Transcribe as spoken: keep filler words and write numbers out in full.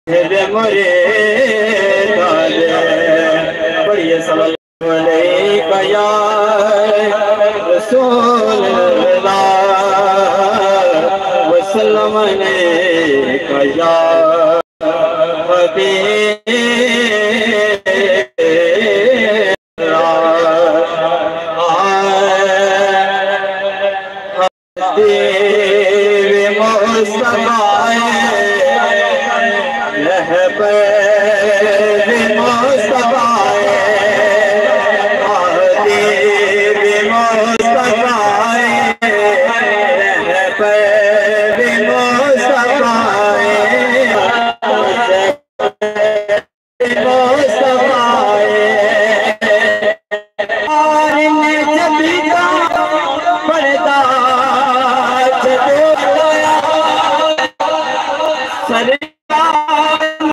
मोरे बढ़िया सल्लल्लाहु अलैहि या रसूल अल्लाह वसल्लम अलैका या हबीब मुस्तफा